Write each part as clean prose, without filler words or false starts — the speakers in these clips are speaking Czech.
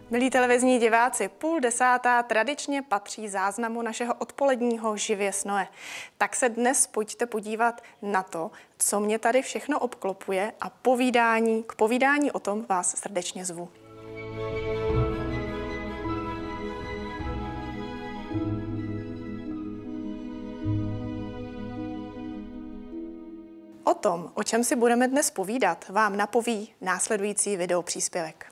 Milí televizní diváci, 9:30 tradičně patří záznamu našeho odpoledního Živě s Noé. Tak se dnes pojďte podívat na to, co mě tady všechno obklopuje a k povídání o tom vás srdečně zvu. O tom, o čem si budeme dnes povídat, vám napoví následující videopříspěvek.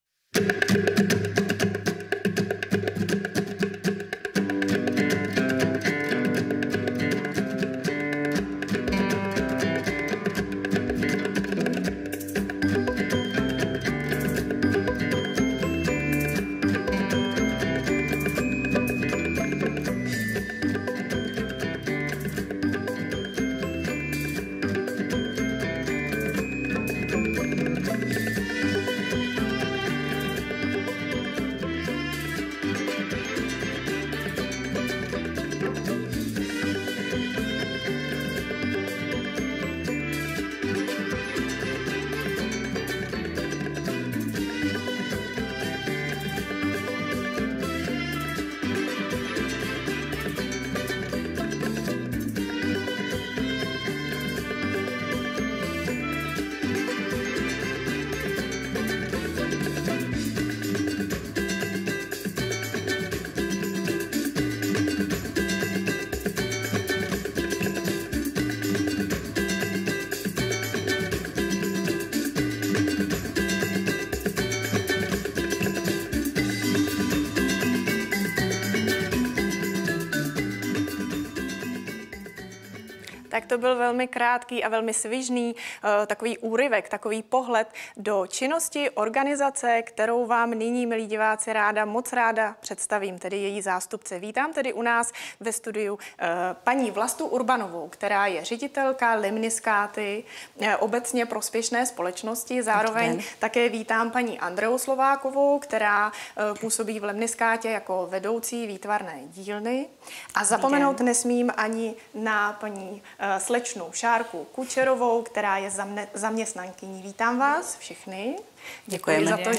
Tak to byl velmi krátký a velmi svižný takový úryvek, takový pohled do činnosti organizace, kterou vám nyní, milí diváci, moc ráda představím, tedy její zástupce. Vítám tedy u nás ve studiu paní Vlastu Urbanovou, která je ředitelka Lemniskáty, obecně prospěšné společnosti. Zároveň také vítám paní Andreu Slovákovou, která působí v Lemniskátě jako vedoucí výtvarné dílny. A zapomenout nesmím ani na paní slečnu Šárku Kučerovou, která je zaměstnankyní. Vítám vás všechny. Děkuji za to,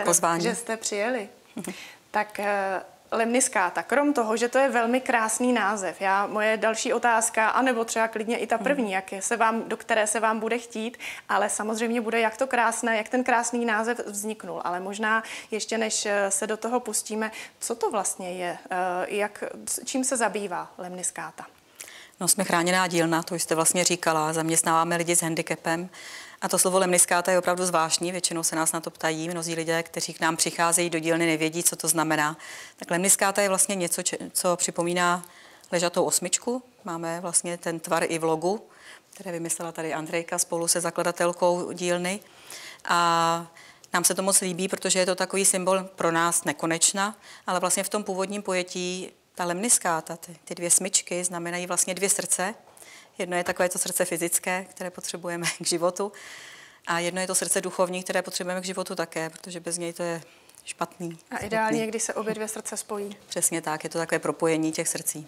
že jste přijeli. Tak Lemniskáta, krom toho, že to je velmi krásný název, moje další otázka, anebo třeba klidně i ta první, do které se vám bude chtít, ale samozřejmě bude, jak ten krásný název vzniknul. Ale možná ještě než se do toho pustíme, co to vlastně je, čím se zabývá Lemniskáta? No, jsme chráněná dílna, to jste vlastně říkala, zaměstnáváme lidi s handicapem a to slovo Lemniskáta je opravdu zvláštní, většinou se nás na to ptají, mnozí lidé, kteří k nám přicházejí do dílny, nevědí, co to znamená. Tak Lemniskáta je vlastně něco, co připomíná ležatou osmičku, máme vlastně ten tvar i v logu, které vymyslela tady Andrejka spolu se zakladatelkou dílny a nám se to moc líbí, protože je to takový symbol pro nás nekonečna, ale vlastně v tom původním pojetí ta lemniskáta, ty dvě smyčky, znamenají vlastně dvě srdce. Jedno je takové to srdce fyzické, které potřebujeme k životu, a jedno je to srdce duchovní, které potřebujeme k životu také, protože bez něj to je špatný. A ideálně, když se obě dvě srdce spojí. Přesně tak, je to takové propojení těch srdcí.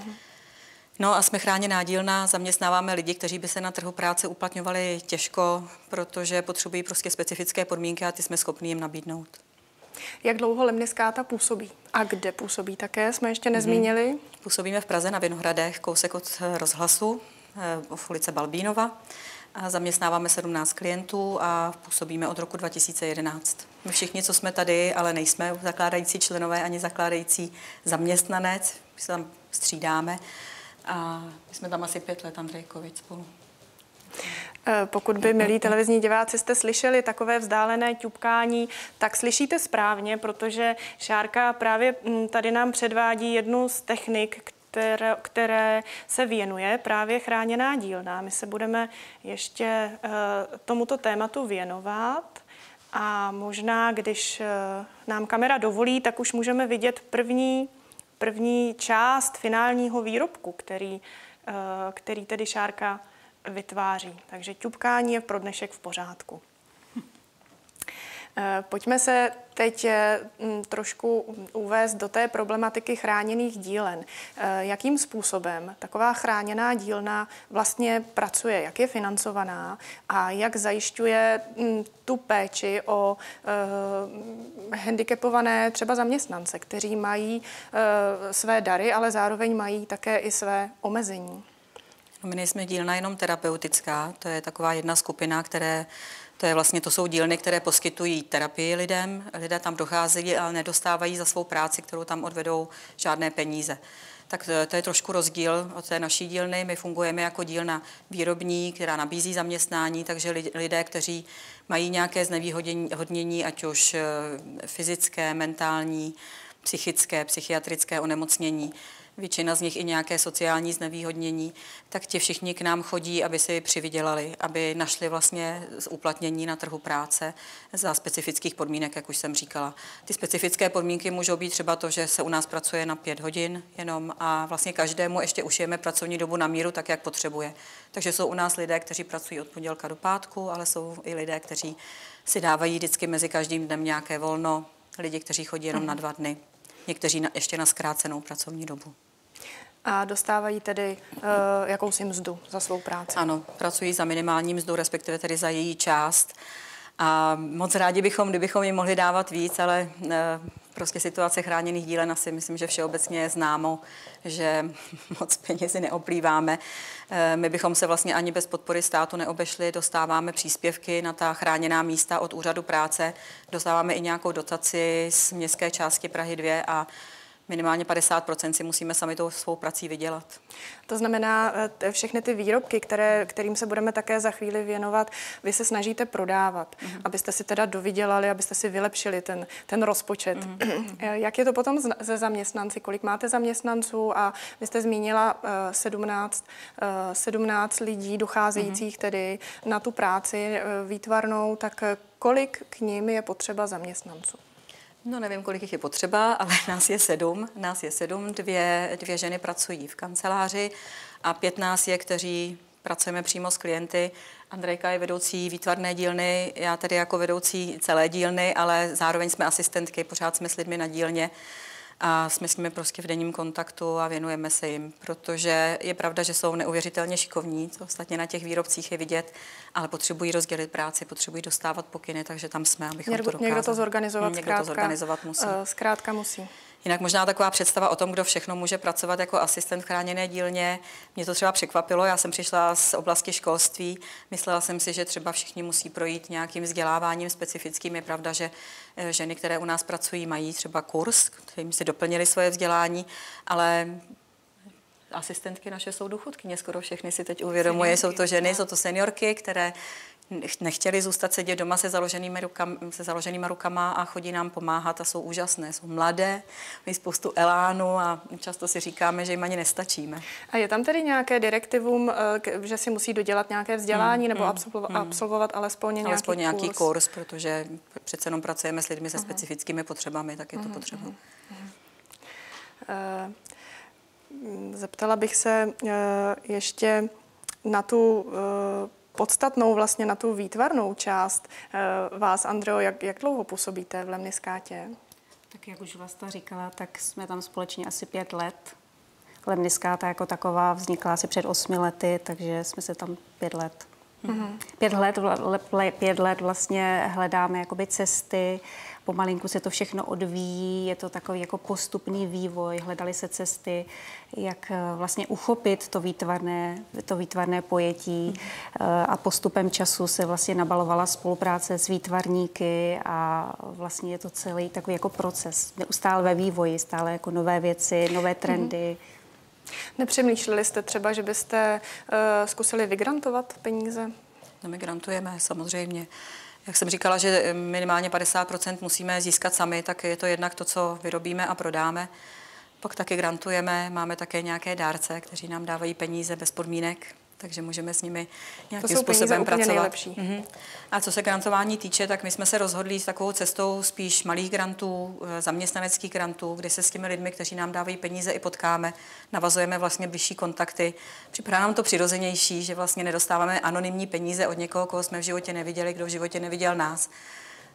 No a jsme chráněná dílna, zaměstnáváme lidi, kteří by se na trhu práce uplatňovali těžko, protože potřebují prostě specifické podmínky a ty jsme schopni jim nabídnout. Jak dlouho Lemniskáta působí? A kde působí také, jsme ještě nezmínili? Působíme v Praze na Vinohradech, kousek od rozhlasu, v ulici Balbínova. A zaměstnáváme 17 klientů a působíme od roku 2011. My všichni, co jsme tady, ale nejsme zakládající členové ani zakládající zaměstnanec, my se tam střídáme a my jsme tam asi 5 let, Andrejkovič spolu. Pokud by, milí televizní diváci, jste slyšeli takové vzdálené ťupkání, tak slyšíte správně, protože Šárka právě tady nám předvádí jednu z technik, které se věnuje právě chráněná dílna. My se budeme ještě tomuto tématu věnovat a možná, když nám kamera dovolí, tak už můžeme vidět první část finálního výrobku, který tedy Šárka vytváří. Takže ťupkání je pro dnešek v pořádku. Pojďme se teď trošku uvést do té problematiky chráněných dílen. Jakým způsobem taková chráněná dílna vlastně pracuje, jak je financovaná a jak zajišťuje tu péči o handicapované třeba zaměstnance, kteří mají své dary, ale zároveň mají také i své omezení. My nejsme dílna jenom terapeutická, to je taková jedna skupina, to jsou dílny, které poskytují terapii lidem. Lidé tam docházejí, ale nedostávají za svou práci, kterou tam odvedou, žádné peníze. Tak to je trošku rozdíl od té naší dílny. My fungujeme jako dílna výrobní, která nabízí zaměstnání, takže lidé, kteří mají nějaké znevýhodnění, ať už fyzické, mentální, psychické, psychiatrické onemocnění, většina z nich i nějaké sociální znevýhodnění, tak ti všichni k nám chodí, aby si přivydělali, aby našli vlastně uplatnění na trhu práce za specifických podmínek, jak už jsem říkala. Ty specifické podmínky můžou být třeba to, že se u nás pracuje na 5 hodin jenom a vlastně každému ještě ušijeme pracovní dobu na míru tak, jak potřebuje. Takže jsou u nás lidé, kteří pracují od pondělka do pátku, ale jsou i lidé, kteří si dávají vždycky mezi každým dnem nějaké volno, lidi, kteří chodí jenom na 2 dny, někteří ještě na zkrácenou pracovní dobu. A dostávají tedy jakousi mzdu za svou práci? Ano, pracují za minimální mzdu, respektive tedy za její část. A moc rádi bychom, kdybychom jim mohli dávat víc, ale prostě situace chráněných dílen asi myslím, že všeobecně je známo, že moc penězi neoplýváme. My bychom se vlastně ani bez podpory státu neobešli, dostáváme příspěvky na ta chráněná místa od úřadu práce, dostáváme i nějakou dotaci z městské části Prahy 2 a minimálně 50% si musíme sami tou svou prací vydělat. To znamená, všechny ty výrobky, kterým se budeme také za chvíli věnovat, vy se snažíte prodávat, abyste si teda dovydělali, abyste si vylepšili ten rozpočet. Jak je to potom se zaměstnanci? Kolik máte zaměstnanců? A vy jste zmínila 17 lidí docházejících tedy na tu práci výtvarnou, tak kolik k nim je potřeba zaměstnanců? No nevím, kolik jich je potřeba, ale nás je 7. Dvě ženy pracují v kanceláři a 5 nás je, kteří pracujeme přímo s klienty. Andrejka je vedoucí výtvarné dílny, já tedy jako vedoucí celé dílny, ale zároveň jsme asistentky, pořád jsme s lidmi na dílně a jsme s nimi prostě v denním kontaktu a věnujeme se jim, protože je pravda, že jsou neuvěřitelně šikovní, to ostatně na těch výrobcích je vidět, ale potřebují rozdělit práci, potřebují dostávat pokyny, takže tam jsme, abychom to dokázali. Někdo to zorganizovat musí. Zkrátka musí. Jinak možná taková představa o tom, kdo všechno může pracovat jako asistent v chráněné dílně. Mě to třeba překvapilo, já jsem přišla z oblasti školství, myslela jsem si, že třeba všichni musí projít nějakým vzděláváním specifickým. Je pravda, že ženy, které u nás pracují, mají třeba kurz, kterým si doplnili svoje vzdělání, ale asistentky naše jsou důchodkyně, skoro všechny si teď uvědomuje, jsou to ženy, jsou to seniorky, které nechtěli zůstat sedět doma se založenýma rukama a chodí nám pomáhat a jsou úžasné, jsou mladé, mají spoustu elánu a často si říkáme, že jim ani nestačíme. A je tam tedy nějaké direktivum, že si musí dodělat nějaké vzdělání nebo absolvovat alespoň nějaký kurz, protože přece jenom pracujeme s lidmi se specifickými potřebami, tak je to potřeba. Zeptala bych se ještě na tu podstatnou, vlastně na tu výtvarnou část vás, Andreo, jak dlouho působíte v Lemniskátě? Tak jak už Vlasta říkala, tak jsme tam společně asi 5 let. Lemniskáta jako taková vznikla asi před 8 lety, takže jsme se tam 5 let. 5 let vlastně hledáme jakoby cesty, pomalinku se to všechno odvíjí, je to takový jako postupný vývoj, hledali se cesty, jak vlastně uchopit to výtvarné pojetí a postupem času se vlastně nabalovala spolupráce s výtvarníky a vlastně je to celý takový jako proces, neustále ve vývoji, stále jako nové věci, nové trendy. Nepřemýšleli jste třeba, že byste zkusili vygrantovat peníze? No, my grantujeme, samozřejmě. Jak jsem říkala, že minimálně 50% musíme získat sami, tak je to jednak to, co vyrobíme a prodáme. Pak taky grantujeme, máme také nějaké dárce, kteří nám dávají peníze bez podmínek, takže můžeme s nimi nějakým způsobem pracovat. A co se grantování týče, tak my jsme se rozhodli s takovou cestou spíš malých grantů, zaměstnaneckých grantů, kdy se s těmi lidmi, kteří nám dávají peníze, i potkáme, navazujeme vlastně bližší kontakty. Připadá nám to přirozenější, že vlastně nedostáváme anonymní peníze od někoho, koho jsme v životě neviděli, kdo v životě neviděl nás.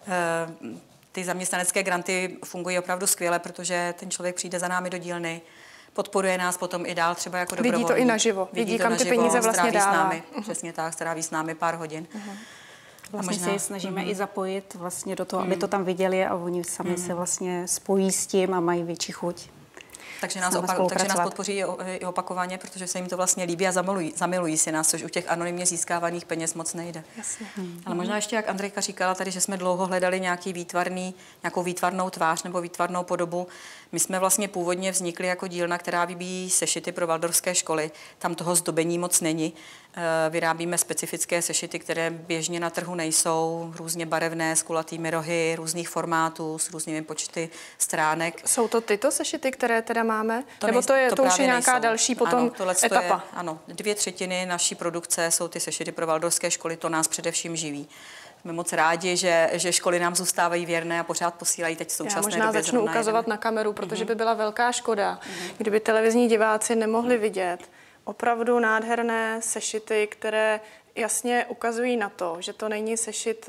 Ty zaměstnanecké granty fungují opravdu skvěle, protože ten člověk přijde za námi do dílny, podporuje nás potom i dál třeba jako dobrovolník. Vidí to i naživo. Vidí kam ty peníze vlastně dává. Přesně tak, stráví s námi pár hodin. Vlastně se je snažíme i zapojit vlastně do toho, aby to tam viděli a oni sami se vlastně spojí s tím a mají větší chuť. Takže nás podpoří i opakovaně, protože se jim to vlastně líbí a zamilují si nás, což u těch anonymně získávaných peněz moc nejde. Jasně. Ale možná ještě, jak Andrejka říkala tady, že jsme dlouho hledali nějakou výtvarnou tvář nebo výtvarnou podobu. My jsme vlastně původně vznikli jako dílna, která vyvíjí sešity pro waldorfské školy. Tam toho zdobení moc není. Vyrábíme specifické sešity, které běžně na trhu nejsou, různě barevné, s kulatými rohy, různých formátů, s různými počty stránek. Jsou to tyto sešity, které teda máme? Nebo to už je nějaká další potom etapa? Ano, 2/3 naší produkce jsou ty sešity pro waldorfské školy, to nás především živí. Jsme moc rádi, že školy nám zůstávají věrné a pořád posílají teď v současné době. Já možná začnu ukazovat na kameru, protože by byla velká škoda, kdyby televizní diváci nemohli vidět opravdu nádherné sešity, které jasně ukazují na to, že to není sešit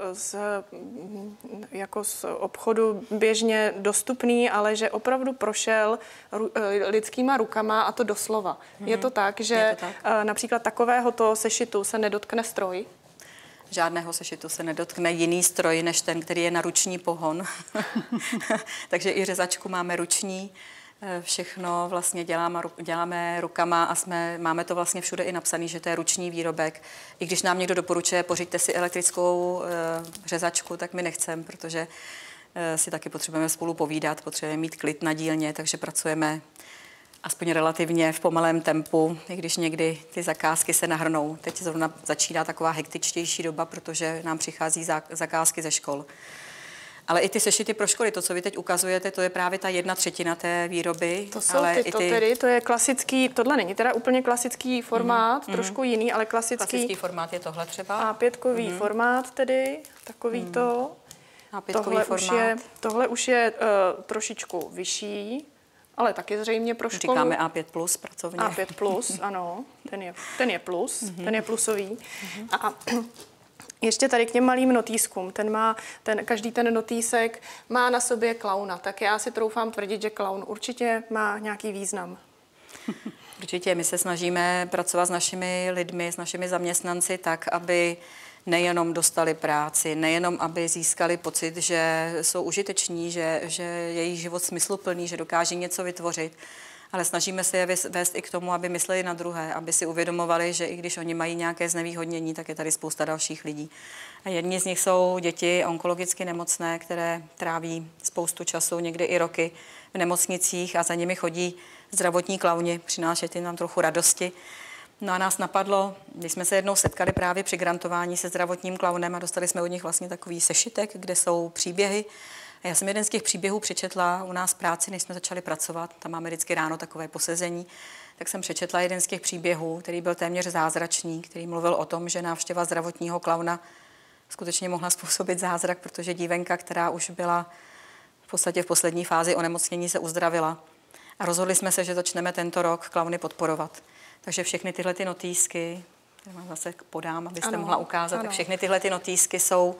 z obchodu běžně dostupný, ale že opravdu prošel lidskýma rukama, a to doslova. Je to tak, že například takovéhoto sešitu se nedotkne stroj? Žádného sešitu se nedotkne jiný stroj, než ten, který je na ruční pohon. Takže i řezačku máme ruční. Všechno vlastně děláme rukama a máme to vlastně všude i napsané, že to je ruční výrobek. I když nám někdo doporučuje, pořiďte si elektrickou řezačku, tak my nechceme, protože si taky potřebujeme spolu povídat, potřebujeme mít klid na dílně, takže pracujeme aspoň relativně v pomalém tempu, i když někdy ty zakázky se nahrnou. Teď zrovna začíná taková hektičtější doba, protože nám přichází zakázky ze škol. Ale i ty sešity pro školy, to, co vy teď ukazujete, to je právě ta 1/3 té výroby. To jsou to je klasický, tohle není teda úplně klasický formát, trošku jiný, ale klasický formát je tohle třeba. A5kový formát tedy, takovýto. A5kový formát. Tohle už je trošičku vyšší, ale taky zřejmě pro školu. Říkáme A5+, pracovně. A5+, ano, ten je plus, ten je plusový. A ještě tady k těm malým notýskům. Každý ten notýsek má na sobě klauna, tak já si troufám tvrdit, že klaun určitě má nějaký význam. Určitě, my se snažíme pracovat s našimi lidmi, s našimi zaměstnanci tak, aby nejenom dostali práci, nejenom aby získali pocit, že jsou užiteční, že je jejich život smysluplný, že dokáží něco vytvořit, ale snažíme se je vést i k tomu, aby mysleli na druhé, aby si uvědomovali, že i když oni mají nějaké znevýhodnění, tak je tady spousta dalších lidí. A jedni z nich jsou děti onkologicky nemocné, které tráví spoustu času, někdy i roky v nemocnicích a za nimi chodí zdravotní klauni, přinášet jim nám trochu radosti. No a nás napadlo, když jsme se jednou setkali právě při grantování se zdravotním klaunem a dostali jsme od nich vlastně takový sešitek, kde jsou příběhy. A já jsem jeden z těch příběhů přečetla u nás v práci, než jsme začali pracovat. Tam máme vždycky ráno takové posezení. Tak jsem přečetla jeden z těch příběhů, který byl téměř zázračný, který mluvil o tom, že návštěva zdravotního klauna skutečně mohla způsobit zázrak, protože dívenka, která už byla v podstatě v poslední fázi onemocnění, se uzdravila. A rozhodli jsme se, že začneme tento rok klauny podporovat. Takže všechny tyhle ty notýsky, které vám zase podám, abyste mohla ukázat, tak všechny tyhle ty notýsky jsou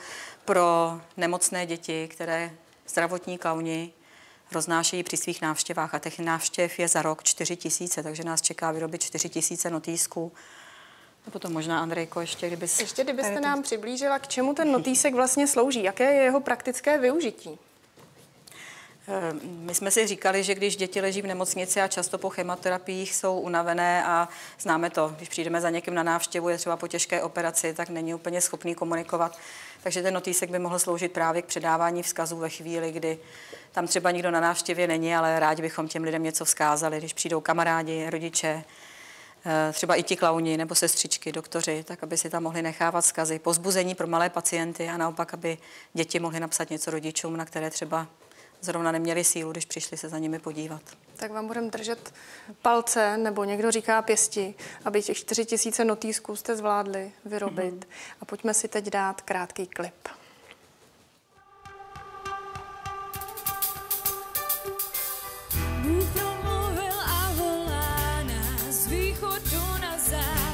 pro nemocné děti, které zdravotní klauni roznášejí při svých návštěvách. A těch návštěv je za rok 4 000, takže nás čeká vyrobit 4 000 notýsků. A potom možná, Andrejko, ještě kdybyste nám přiblížila, k čemu ten notýsek vlastně slouží, jaké je jeho praktické využití? My jsme si říkali, že když děti leží v nemocnici a často po chemoterapiích jsou unavené a známe to, když přijdeme za někým na návštěvu, je třeba po těžké operaci, tak není úplně schopný komunikovat. Takže ten notýsek by mohl sloužit právě k předávání vzkazů ve chvíli, kdy tam třeba nikdo na návštěvě není, ale rádi bychom těm lidem něco vzkázali, když přijdou kamarádi, rodiče, třeba i ti klauni nebo sestřičky, doktoři, tak aby si tam mohli nechávat vzkazy, povzbuzení pro malé pacienty a naopak, aby děti mohly napsat něco rodičům, na které třeba zrovna neměli sílu, když přišli se za nimi podívat. Tak vám budeme držet palce, nebo někdo říká pěsti, aby těch 4 000 notýsků jste zvládli vyrobit. A pojďme si teď dát krátký klip. Bůh promluvil a volá nás z východu na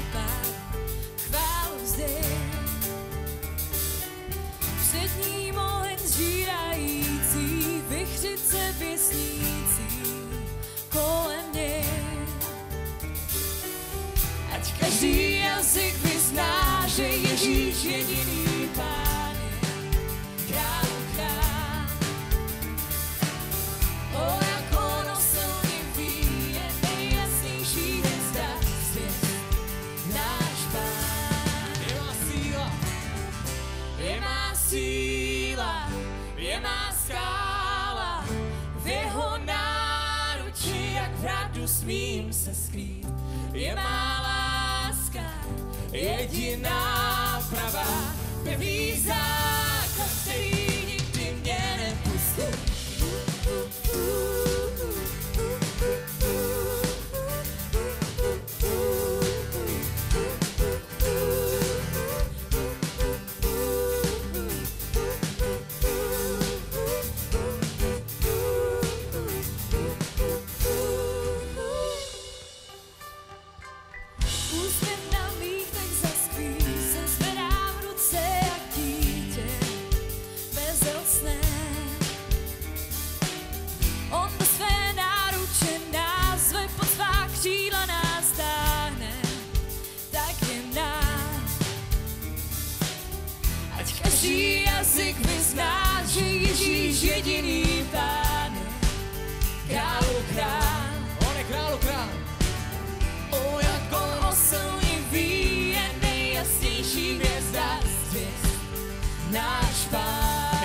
západ. Chválu vzdy. Před ním Ježíš jediný Pán je král král. O, jak on osilně ví, je nejjasnější hvězda svět, náš Pán. Je má síla, je má síla, je má skála, v jeho náruči, jak v hradu smím se skrýt. Je má láska, jediná pravá, pevný základ, který nikdy mě nepustí. Úsměv na líchtech zaspí, se zvedá v ruce jak dítě bezocné. On do své náruče nás zve, pod svá křídla nás táhne, tak je nás. Ať každý jazyk vyzná, že Ježíš jediný Pán je králu král. On je králu král. O, jak on Osilně ví, je nejjasnější hvězda z hvězd, náš Pán.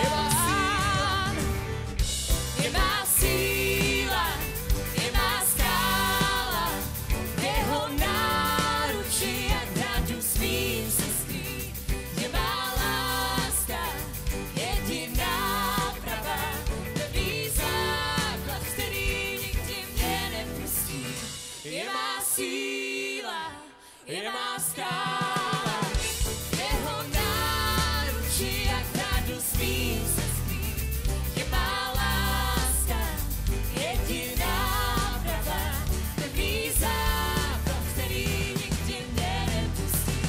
Je má síla, je má skála, v jeho náruči, jak hradu smím se skrýt. Je má láska, jediná pravá, pevný základ, který nikdy mě nepustí. Je má síla, je má skála, v jeho náruči, jak v hradu smím se skrýt. Je má láska, jediná pravá, pevný základ, který nikdy mě nepustí.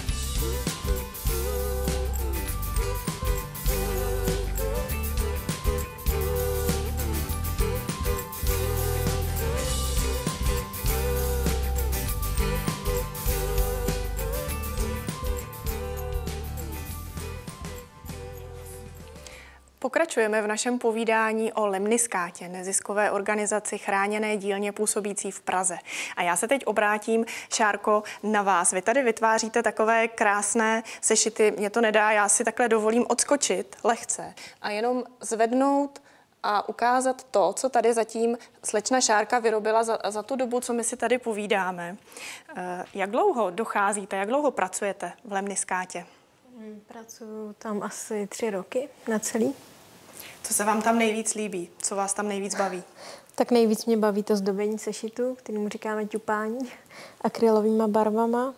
Pokračujeme v našem povídání o Lemniskátě, neziskové organizaci chráněné dílně působící v Praze. A já se teď obrátím, Šárko, na vás. Vy tady vytváříte takové krásné sešity. Mně to nedá, já si takhle dovolím odskočit lehce a jenom zvednout a ukázat to, co tady zatím slečna Šárka vyrobila za tu dobu, co my si tady povídáme. Jak dlouho docházíte, jak dlouho pracujete v Lemniskátě? Pracuji tam asi 3 roky na celý. Co se vám tam nejvíc líbí? Co vás tam nejvíc baví? Tak nejvíc mě baví to zdobení sešitu, kterému říkáme ťupání, akrylovýma barvama.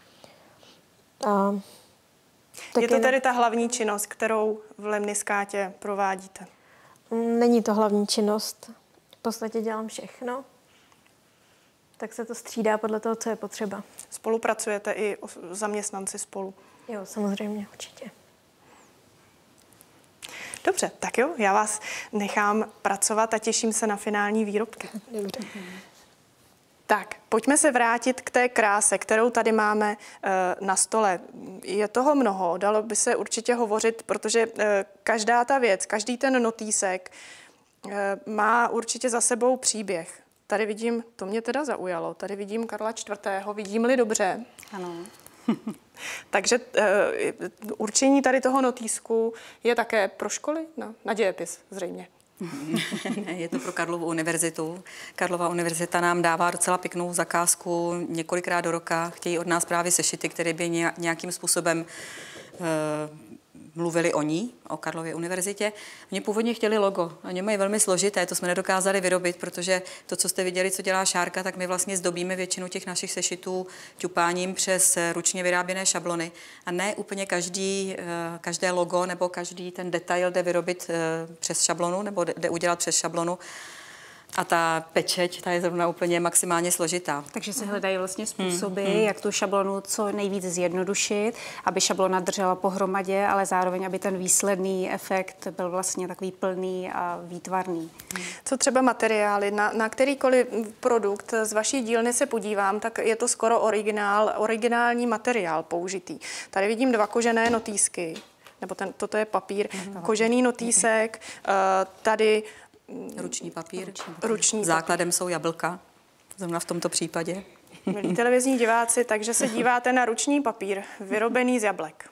A je to tedy ta hlavní činnost, kterou v Lemniskátě provádíte? Není to hlavní činnost. V podstatě dělám všechno. Tak se to střídá podle toho, co je potřeba. Spolupracujete i zaměstnanci spolu? Jo, samozřejmě, určitě. Dobře, tak jo, já vás nechám pracovat a těším se na finální výrobky. Dobře. Tak, pojďme se vrátit k té kráse, kterou tady máme na stole. Je toho mnoho, dalo by se určitě hovořit, protože každá ta věc, každý ten notýsek má určitě za sebou příběh. Tady vidím, to mě teda zaujalo, tady vidím Karla IV., vidím-li dobře. Ano. Takže určení tady toho notýsku je také pro školy na dějepis zřejmě. Je to pro Karlovu univerzitu. Karlova univerzita nám dává docela pěknou zakázku několikrát do roka. Chtějí od nás právě sešity, které by nějakým způsobem mluvili o ní, o Karlově univerzitě. Oni původně chtěli logo. Oni mají velmi složité, to jsme nedokázali vyrobit, protože to, co jste viděli, co dělá Šárka, tak my vlastně zdobíme většinu těch našich sešitů ťupáním přes ručně vyráběné šablony. A ne úplně každé logo nebo každý ten detail jde vyrobit přes šablonu nebo jde udělat přes šablonu. A ta pečeť, ta je zrovna úplně maximálně složitá. Takže se hledají vlastně způsoby, jak tu šablonu co nejvíc zjednodušit, aby šablona držela pohromadě, ale zároveň, aby ten výsledný efekt byl vlastně takový plný a výtvarný. Co třeba materiály? Na kterýkoliv produkt z vaší dílny se podívám, tak je to skoro originální materiál použitý. Tady vidím 2 kožené notýsky, nebo toto je papír, kožený notýsek, tady Ruční papír. Ruční Základem jsou jablka, zrovna v tomto případě. Milí televizní diváci, takže se díváte na ruční papír, vyrobený z jablek.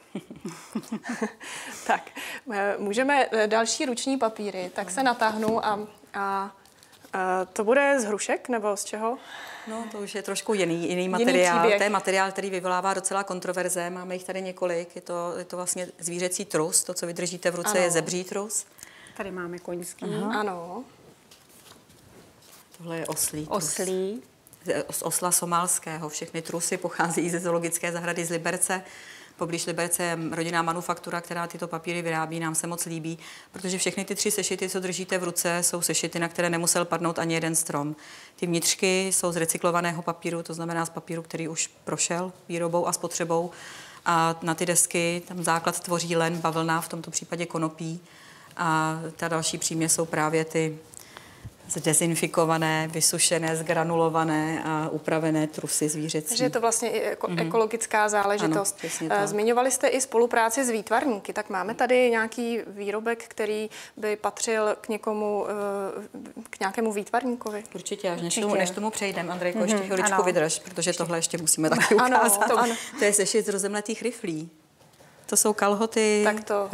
Tak, můžeme další ruční papíry, tak se natáhnu a to bude z hrušek nebo z čeho? No, to už je trošku jiný materiál. To je materiál, který vyvolává docela kontroverze. Máme jich tady několik. Je to vlastně zvířecí trus. To, co vydržíte v ruce, je zebří trus. Tady máme koňský. Ano. Tohle je oslí. Oslí. Z osla somálského. Všechny trusy pochází ze zoologické zahrady z Liberce. Poblíž Liberce je rodinná manufaktura, která tyto papíry vyrábí, nám se moc líbí, protože všechny ty 3 sešity, co držíte v ruce, jsou sešity, na které nemusel padnout ani jeden strom. Ty vnitřky jsou z recyklovaného papíru, to znamená z papíru, který už prošel výrobou a spotřebou. A na ty desky tam základ tvoří len, bavlna, v tomto případě konopí. A ta další příměs jsou právě ty zdezinfikované, vysušené, zgranulované a upravené trusy zvířecí. Takže je to vlastně i ekologická záležitost. Ano, zmiňovali jste i spolupráci s výtvarníky, tak máme tady nějaký výrobek, který by patřil k někomu, k nějakému výtvarníkovi? Určitě, než tomu přejdeme, Andrejko, ještě chviličku vydrž, protože tohle ještě musíme taky ukázat. Ano. To je sešit z rozemletých riflí. To jsou kalhoty,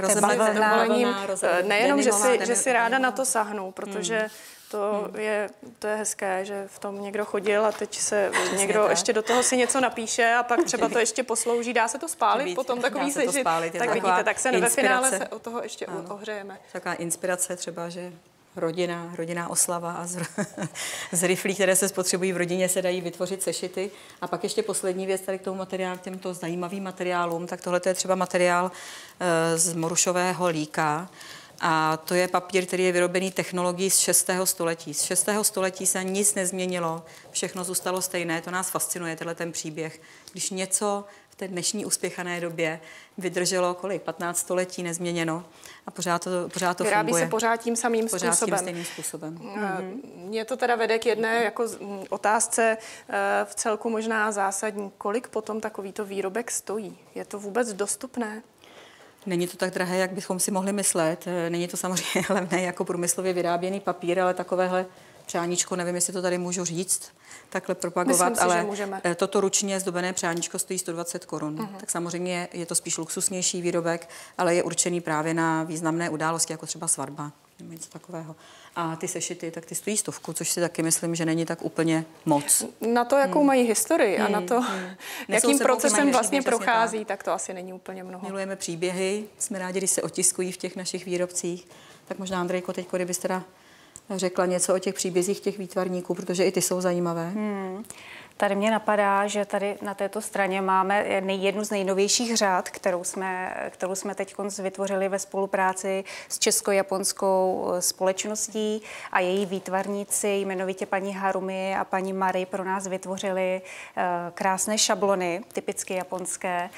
nejenom, že si ráda na to sahnu, protože to je hezké, že v tom někdo chodil a teď se někdo ještě do toho si něco napíše a pak třeba to ještě poslouží. Dá se to spálit potom takový sešit? Tak vidíte, tak se ve finále se od toho ještě ohřejeme. Taková inspirace třeba, že rodinná oslava a z riflí, které se spotřebují v rodině, se dají vytvořit sešity. A pak ještě poslední věc tady k tomu materiálu, k těmto zajímavým materiálům, tak tohle je třeba materiál z morušového líka. A to je papír, který je vyrobený technologií z 6. století. Z 6. století se nic nezměnilo, všechno zůstalo stejné, to nás fascinuje, ten příběh. Když něco v té dnešní uspěchané době vydrželo 15 století nezměněno a pořád to vyrábí funguje. Se pořád tím samým způsobem. Stejným způsobem. Mě to teda vede k jedné jako otázce v celku možná zásadní. Kolik potom takovýto výrobek stojí? Je to vůbec dostupné? Není to tak drahé, jak bychom si mohli myslet. Není to samozřejmě levné jako průmyslově vyráběný papír, ale takovéhle přáníčko, nevím, jestli to tady můžu říct, takhle propagovat, myslím si, ale že můžeme. Toto ručně zdobené přáníčko stojí 120 korun. Tak samozřejmě je to spíš luxusnější výrobek, ale je určený právě na významné události, jako třeba svatba, nebo něco takového. A ty sešity, tak ty stojí 100, což si taky myslím, že není tak úplně moc. Na to, jakou mají historii a na to, jakým procesem vlastně prochází, tak to asi není úplně mnoho. Milujeme příběhy, jsme rádi, když se otiskují v těch našich výrobcích. Tak možná, Andrejko, teď, kdybyste teda řekla něco o těch příbězích těch výtvarníků, protože i ty jsou zajímavé. Tady mě napadá, že tady na této straně máme jednu z nejnovějších řad, kterou jsme teď vytvořili ve spolupráci s česko-japonskou společností a její výtvarníci, jmenovitě paní Harumi a paní Mari, pro nás vytvořili krásné šablony, typicky japonské,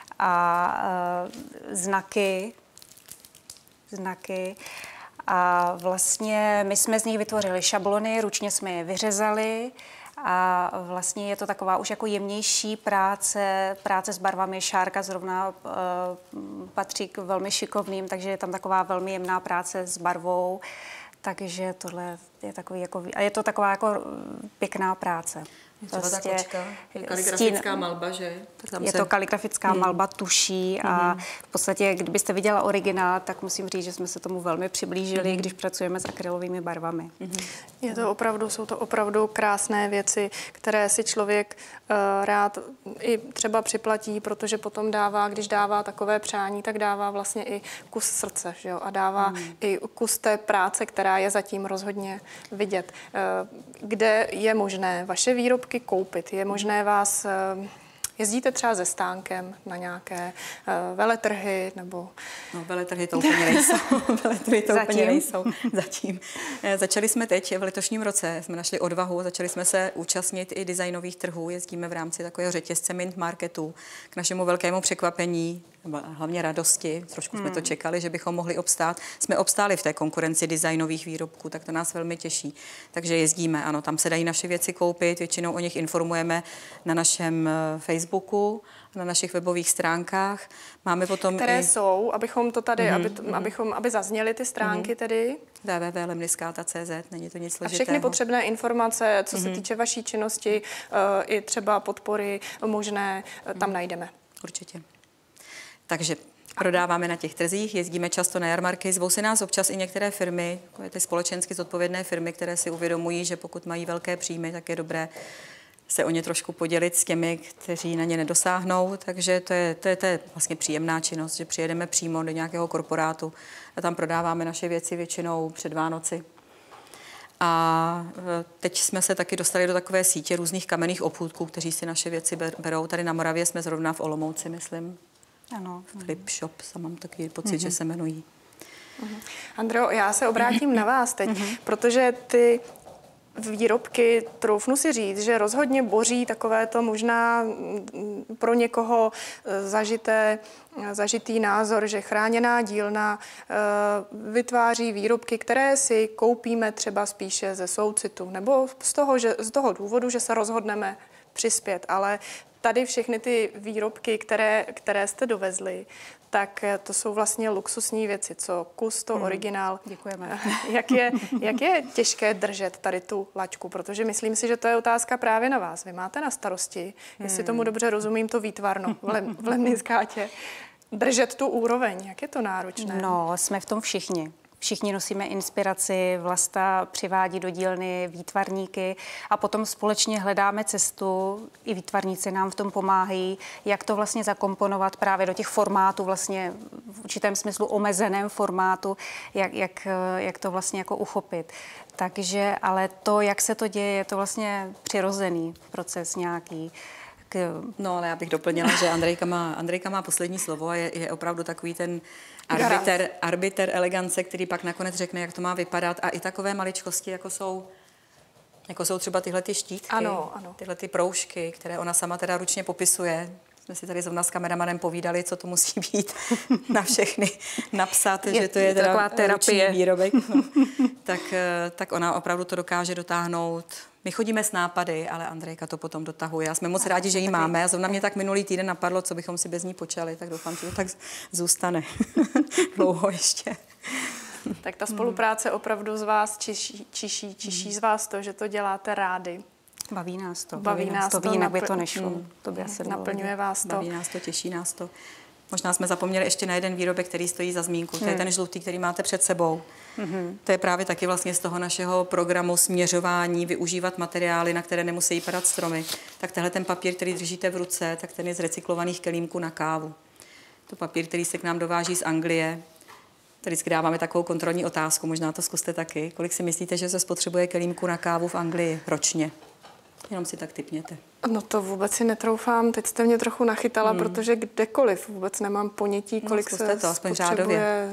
a znaky. A vlastně my jsme z nich vytvořili šablony, ručně jsme je vyřezali a vlastně je to taková už jako jemnější práce s barvami. Šárka zrovna patří k velmi šikovným, takže je tam taková velmi jemná práce s barvou. Takže tohle je takový jako, a je to taková jako pěkná práce. Třeba ta kočka, kaligrafická malba, že? Je to kaligrafická malba tuší a v podstatě, kdybyste viděla originál, tak musím říct, že jsme se tomu velmi přiblížili, když pracujeme s akrylovými barvami. Jsou to opravdu krásné věci, které si člověk rád i třeba připlatí, protože potom když dává takové přání, tak dává vlastně i kus srdce, že jo? A dává i kus té práce, která je zatím rozhodně vidět. Kde je možné vaše výrobky koupit? Je možné vás Jezdíte třeba se stánkem na nějaké veletrhy nebo... No, veletrhy to úplně nejsou. Veletrhy to úplně nejsou. Zatím. Začali jsme teď v letošním roce, jsme našli odvahu, začali jsme se účastnit i designových trhů, jezdíme v rámci takového řetězce Mint Marketu. K našemu velkému překvapení, hlavně radosti, trošku jsme to čekali, že bychom mohli obstát. Jsme obstáli v té konkurenci designových výrobků, tak to nás velmi těší. Takže jezdíme, ano, tam se dají naše věci koupit, většinou o nich informujeme na našem Facebooku, na našich webových stránkách. Máme potom které jsou, abychom to tady, aby zazněly ty stránky tedy? www.lemniskata.cz, není to nic složitého. A všechny potřebné informace, co se týče vaší činnosti, i třeba podpory možné, tam najdeme. Určitě. Takže prodáváme na těch trzích, jezdíme často na jarmarky, zvou si nás občas i některé firmy, ty společensky zodpovědné firmy, které si uvědomují, že pokud mají velké příjmy, tak je dobré se o ně trošku podělit s těmi, kteří na ně nedosáhnou, takže to je vlastně příjemná činnost, že přijedeme přímo do nějakého korporátu a tam prodáváme naše věci většinou před Vánoci. A teď jsme se taky dostali do takové sítě různých kamenných obchůdků, kteří si naše věci berou. Tady na Moravě jsme zrovna v Olomouci, myslím. Ano. Flip Shop, mám takový pocit, že se jmenují. Andreo, já se obrátím na vás teď, protože ty výrobky, troufnu si říct, že rozhodně boří takové to možná pro někoho zažitý názor, že chráněná dílna vytváří výrobky, které si koupíme třeba spíše ze soucitu, nebo z toho důvodu, že se rozhodneme přispět. Ale tady všechny ty výrobky, které jste dovezli, tak to jsou vlastně luxusní věci, co kus, to originál. Děkujeme. Jak je těžké držet tady tu laťku, protože myslím si, že to je otázka právě na vás. Vy máte na starosti, jestli tomu dobře rozumím, to výtvarno v Lemniskátě. Držet tu úroveň, jak je to náročné? No, jsme v tom všichni. Všichni nosíme inspiraci, Vlasta přivádí do dílny výtvarníky a potom společně hledáme cestu, i výtvarníci nám v tom pomáhají, jak to vlastně zakomponovat právě do těch formátů, vlastně v určitém smyslu omezeném formátu, jak to vlastně jako uchopit. Takže, ale to, jak se to děje, je to vlastně přirozený proces nějaký. No, ale já bych doplnila, že Andrejka má poslední slovo a je opravdu takový ten arbiter elegance, který pak nakonec řekne, jak to má vypadat, a i takové maličkosti, jako jsou třeba tyhle ty štítky, ano. tyhle ty proužky, které ona sama teda ručně popisuje. Jsme si tady zrovna s kameramanem povídali, co to musí být na všechny napsat, že to je teda terapie výrobek. No. Tak ona opravdu to dokáže dotáhnout. My chodíme s nápady, ale Andrejka to potom dotahuje. A jsme moc rádi, že ji máme. A zrovna mě tak minulý týden napadlo, co bychom si bez ní počali, tak doufám, že to tak zůstane dlouho ještě. Tak ta spolupráce opravdu z vás čiší z vás to, že to děláte rádi. Baví nás to. Jinak by to nešlo. To by asi naplňuje vás to. Baví nás to, těší nás to. Možná jsme zapomněli ještě na jeden výrobek, který stojí za zmínku. To je ten žlutý, který máte před sebou. To je právě taky vlastně z toho našeho programu směřování, využívat materiály, na které nemusí padat stromy. Tak tenhle ten papír, který držíte v ruce, tak ten je z recyklovaných kelímků na kávu. To papír, který se k nám dováží z Anglie. Tady dáváme takovou kontrolní otázku, možná to zkuste taky. Kolik si myslíte, že se spotřebuje kelímků na kávu v Anglii ročně? Jenom si tak tipněte. No to vůbec si netroufám. Teď jste mě trochu nachytala, protože kdekoliv vůbec nemám ponětí, kolik se to, aspoň spotřebuje.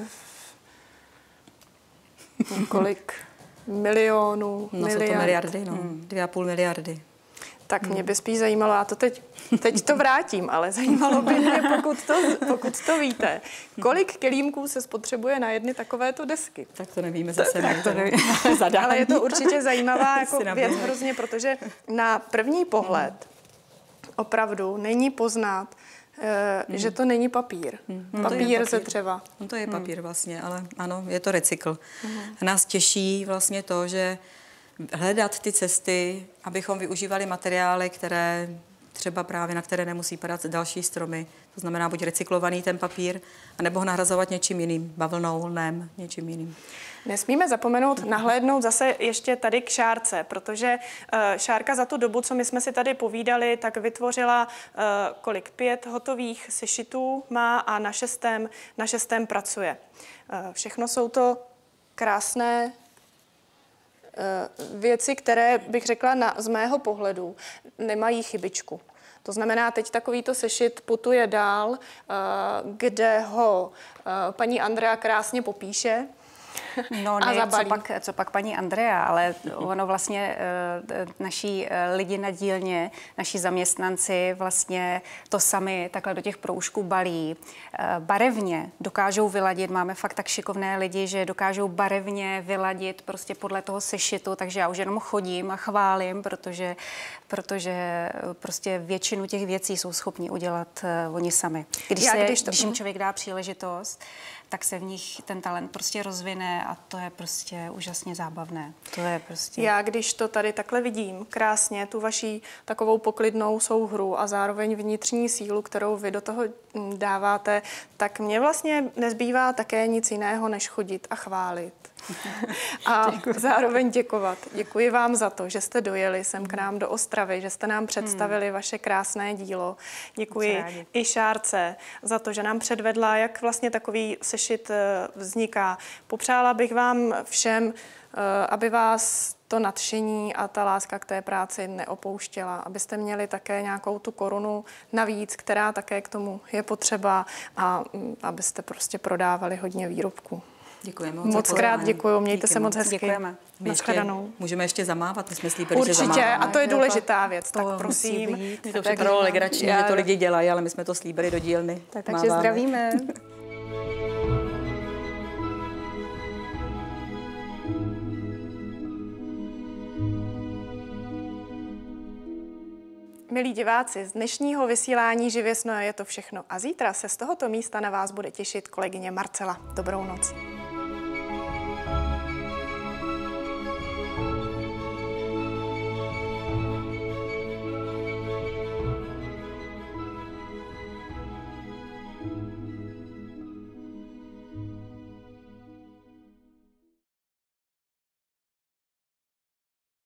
Kolik milionů, miliard. Jsou to miliardy, 2,5 miliardy. Tak mě by spíš zajímalo, já to teď to vrátím, ale zajímalo by mě, pokud to víte, kolik kelímků se spotřebuje na jedny takovéto desky. Tak to nevíme zase. Tak to nevíme. Ale je to určitě zajímavá jako věc hrozně, protože na první pohled opravdu není poznat, že to není papír. Papír ze dřeva. No to je papír vlastně, ale ano, je to recykl. Nás těší vlastně to, že hledat ty cesty, abychom využívali materiály, které třeba právě na které nemusí padat další stromy. To znamená buď recyklovaný ten papír, anebo ho nahrazovat něčím jiným, bavlnou, lnem, něčím jiným. Nesmíme zapomenout nahlédnout zase ještě tady k Šárce, protože Šárka za tu dobu, co my jsme si tady povídali, tak vytvořila 5 hotových sešitů má a na šestém pracuje. Všechno jsou to krásné věci, které bych řekla z mého pohledu nemají chybičku. To znamená, teď takovýto sešit putuje dál, kde ho paní Andrea krásně popíše. No ne, co pak paní Andrea, ale ono vlastně naši lidi na dílně, naši zaměstnanci vlastně to sami takhle do těch proužků balí. Barevně dokážou vyladit, máme fakt tak šikovné lidi, že dokážou barevně vyladit prostě podle toho sešitu, takže já už jenom chodím a chválím, protože prostě většinu těch věcí jsou schopni udělat oni sami. Když jim člověk dá příležitost, tak se v nich ten talent prostě rozvine a to je prostě úžasně zábavné. To je prostě... Já, když to tady takhle vidím krásně, tu vaší takovou poklidnou souhru a zároveň vnitřní sílu, kterou vy do toho dáváte, tak mně vlastně nezbývá také nic jiného, než chodit a chválit. A zároveň děkovat. Děkuji vám za to, že jste dojeli sem k nám do Ostravy, že jste nám představili vaše krásné dílo. Děkuji i Šárce za to, že nám předvedla, jak vlastně takový sešit vzniká. Popřála bych vám všem, aby vás to nadšení a ta láska k té práci neopouštěla, abyste měli také nějakou tu korunu navíc, která také k tomu je potřeba a abyste prostě prodávali hodně výrobků. Děkujeme. Moc krát děkuju, mějte se moc hezky. Děkujeme. Můžeme ještě zamávat, my jsme slíbili, určitě, že zamáváme. a to je důležitá věc, tak prosím. My to připadalo legrační, že to lidi dělají, ale my jsme to slíbili do dílny. Takže zdravíme. Milí diváci, z dnešního vysílání Živě s Noé je to všechno a zítra se z tohoto místa na vás bude těšit kolegyně Marcela. Dobrou noc.